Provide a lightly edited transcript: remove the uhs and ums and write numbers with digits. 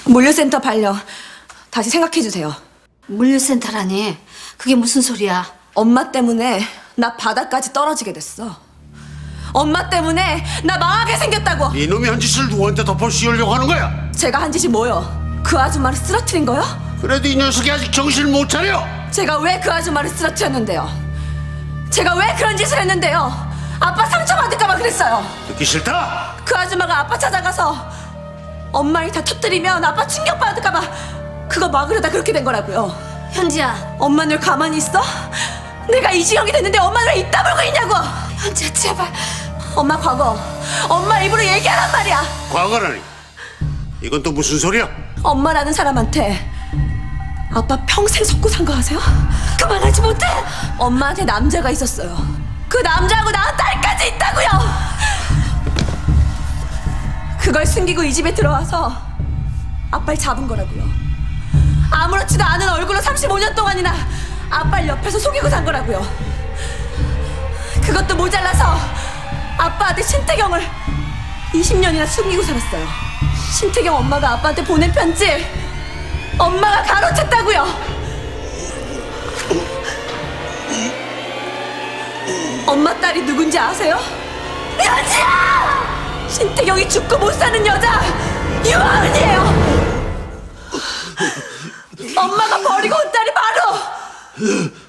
물류센터 발령 다시 생각해주세요. 물류센터라니? 그게 무슨 소리야? 엄마 때문에 나 바닥까지 떨어지게 됐어. 엄마 때문에 나 망하게 생겼다고. 이놈이 한 짓을 누구한테 덮어 씌우려고 하는 거야? 제가 한 짓이 뭐요? 그 아줌마를 쓰러뜨린 거요? 그래도 이 녀석이 아직 정신을 못 차려. 제가 왜 그 아줌마를 쓰러뜨렸는데요? 제가 왜 그런 짓을 했는데요? 아빠 상처받을까봐 그랬어요. 듣기 싫다. 그 아줌마가 아빠 찾아가서 엄마 일 다 터뜨리면 아빠 충격받을까봐 그거 막으려다 그렇게 된 거라고요. 현지야. 엄마 늘 가만히 있어? 내가 이 지경이 됐는데 엄마는 왜 입 다물고 있냐고. 현지야, 제발. 엄마 과거 엄마 입으로 얘기하란 말이야. 과거라니. 이건 또 무슨 소리야? 엄마라는 사람한테 아빠 평생 속고 산 거 아세요? 그만하지 못해? 엄마한테 남자가 있었어요. 그 남자하고 낳은 딸까지 있다고요. 그걸 숨기고 이 집에 들어와서 아빠를 잡은 거라고요. 아무렇지도 않은 얼굴로 35년 동안이나 아빠를 옆에서 속이고 산 거라고요. 그것도 모자라서 아빠 아들 신태경을 20년이나 숨기고 살았어요. 신태경 엄마가 아빠한테 보낸 편지 엄마가 가로챘다고요. 엄마 딸이 누군지 아세요? 여지야! 신태경이 죽고 못 사는 여자 유아은이에요. 엄마가 버리고 온 딸이 바로